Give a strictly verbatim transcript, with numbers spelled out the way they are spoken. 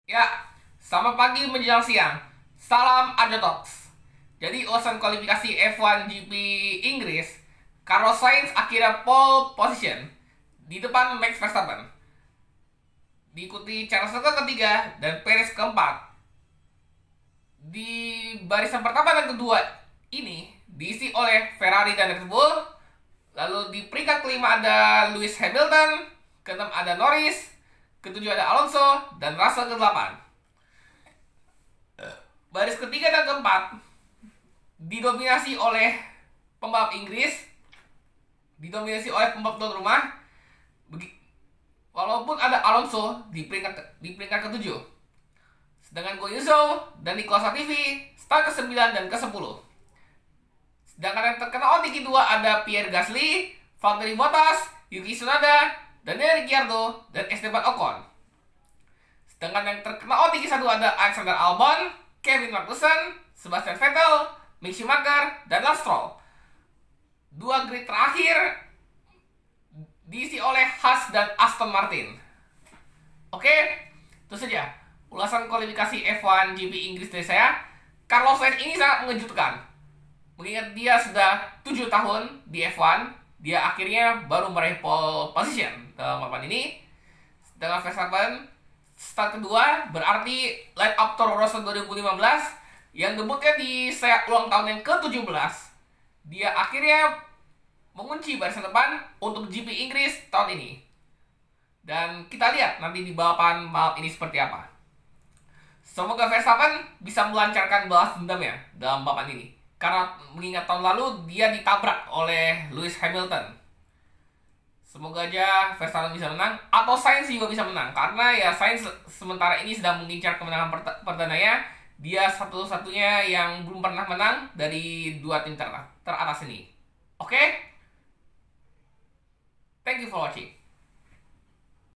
Ya, selamat pagi menjelang siang. Salam Arjo Talks. Jadi urusan kualifikasi F satu G P Inggris, Carlos Sainz akhirnya pole position di depan Max Verstappen. Diikuti Charles Leclerc ketiga dan Perez keempat. Di barisan pertama dan kedua ini diisi oleh Ferrari dan Red Bull. Lalu di peringkat kelima ada Lewis Hamilton, keenam ada Norris, ketujuh ada Alonso, dan Russell ke delapan. Baris ketiga dan keempat didominasi oleh pembalap Inggris, didominasi oleh pembalap tuan rumah. Walaupun ada Alonso di peringkat di peringkat ketujuh, sedangkan Guan Yu Zhou dan Nicolas Latifi start ke sembilan dan ke sepuluh. Sedangkan yang terkena O T Q dua ada Pierre Gasly, Valtteri Bottas, Yuki Tsunoda, Daniel Ricciardo, dan Esteban Ocon. Sedangkan yang terkena O T Q satu ada Alexander Albon, Kevin Magnussen, Sebastian Vettel, Mick Schumacher, dan Lance Stroll. Dua grid terakhir diisi oleh Haas dan Aston Martin. Oke, itu saja ulasan kualifikasi F satu G P Inggris dari saya. Carlos Sainz ini sangat mengejutkan. Mengingat dia sudah tujuh tahun di F satu, dia akhirnya baru meraih pole position dalam papan ini. Sedangkan Verstappen start kedua, berarti line up Toro Rosso dua ribu lima belas yang debutnya di set ulang tahun yang ke tujuh belas. Dia akhirnya mengunci barisan depan untuk G P Inggris tahun ini. Dan kita lihat nanti di balapan balap ini seperti apa. Semoga Verstappen bisa melancarkan balas dendamnya dalam balapan ini. Karena mengingat tahun lalu dia ditabrak oleh Lewis Hamilton. Semoga aja Verstappen bisa menang atau Sainz juga bisa menang, karena ya Sainz sementara ini sedang mengincar kemenangan perdananya. Dia satu-satunya yang belum pernah menang dari dua tim ter teratas ini. Oke? Okay? Thank you for watching.